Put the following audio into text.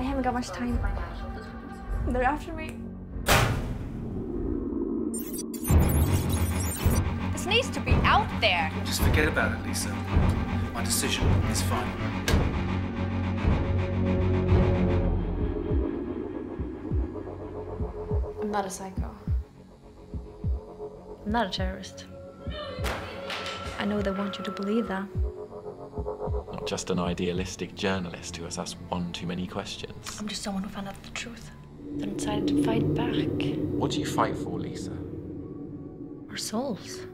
haven't got much time. They're after me. This needs to be out there. Just forget about it, Lisa. My decision is final. I'm not a psycho. I'm not a terrorist. I know they want you to believe that. Not just an idealistic journalist who has asked one too many questions. I'm just someone who found out the truth, then decided to fight back. What do you fight for, Lisa? Our souls.